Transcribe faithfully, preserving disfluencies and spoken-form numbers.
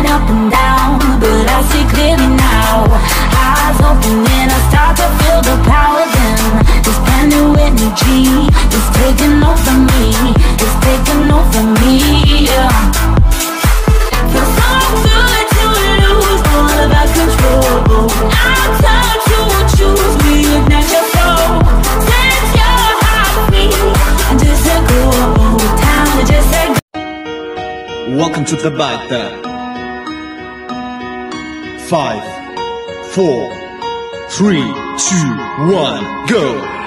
up and down, but I see clearly now. Eyes open and I start to feel the power then. This brand new energy is taking over me, it's taking over me, yeah. Feels so good to lose all of our control. Our time to choose, we ignite your soul. Set your heart free and just let go. Time to just let go. Welcome to the battle. Five, four, three, two, one, go.